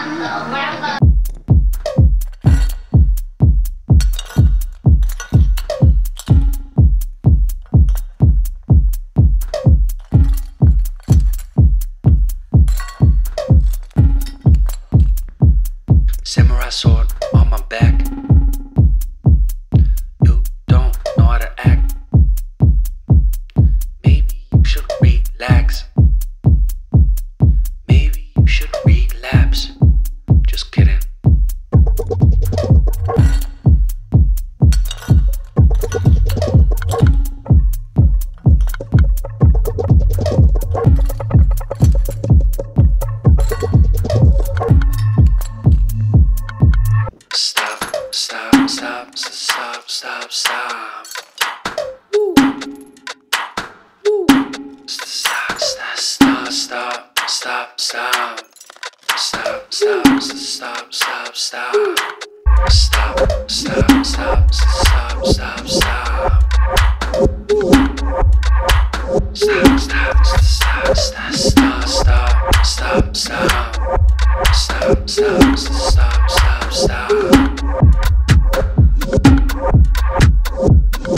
Samurai sword on my back. You don't know how to act. Maybe you should relax. Maybe you should relapse. Just kidding. Stop. Woo. Woo. Stop. Stop.